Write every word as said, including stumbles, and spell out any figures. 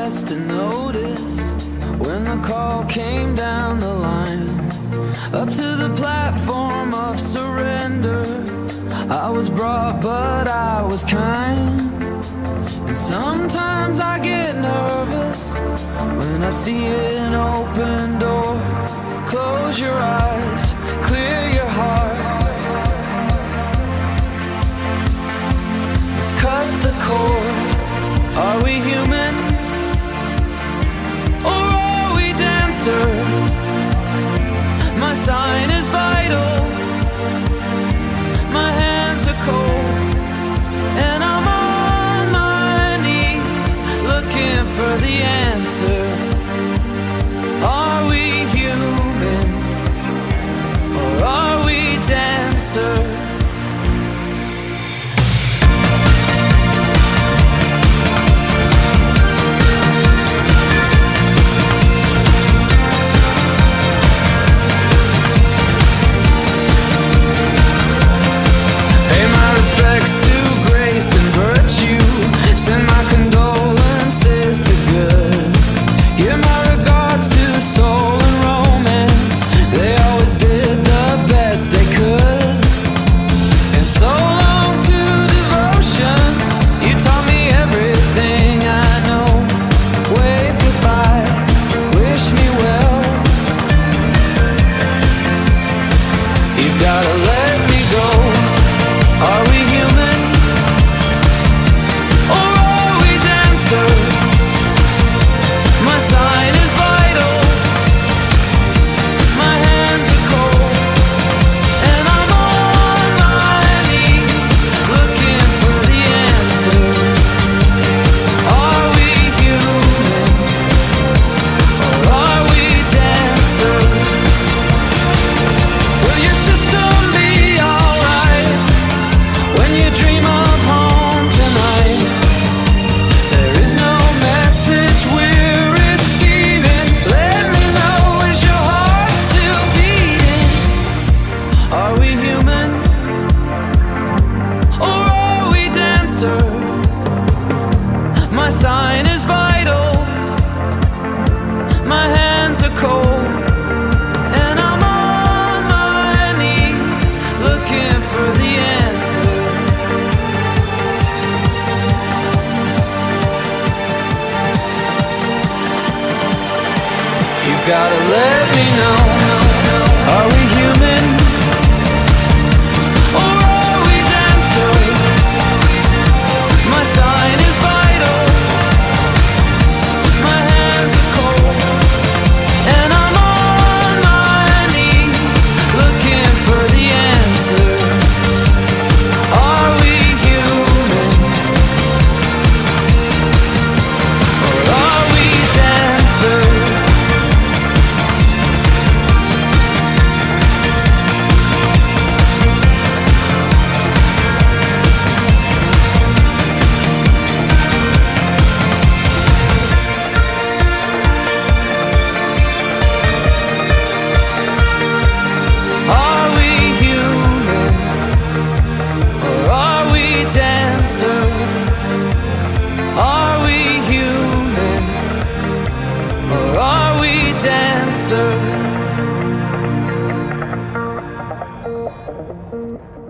less to notice when the call came down the line, up to the platform of surrender. I was brought, but I was kind. And sometimes I get nervous when I see an open door. Close your eyes, clear your heart, cut the cord. Are we human, or are we dancer? My sign is vital, my hands are cold, and I'm on my knees looking for the answer. Are we human, or are we dancer? Send my condolences to good. Give my regards to soul and romance. They always did the best they could. And so long to devotion. You taught me everything I know. Wave goodbye, wish me well. You've gotta let me go. Are we human, or are we dancer? My sign is vital, my hands are cold, and I'm on my knees looking for the answer. Are we human, or are we dancer? Will your system be alright when you dream of home tonight? There is no message we're receiving. Let me know, is your heart still beating? Are we human, or are we dancer? My sign is vital, my hands are cold, and I'm on my knees looking for the answer. You've gotta let me know. Are we human, or are we dancer? My sign is vital, my hands are cold, and I'm on my knees looking for the answer. Are we human, or are we dancer? Are we human, or are we dancer? Are we human, or are we dancer?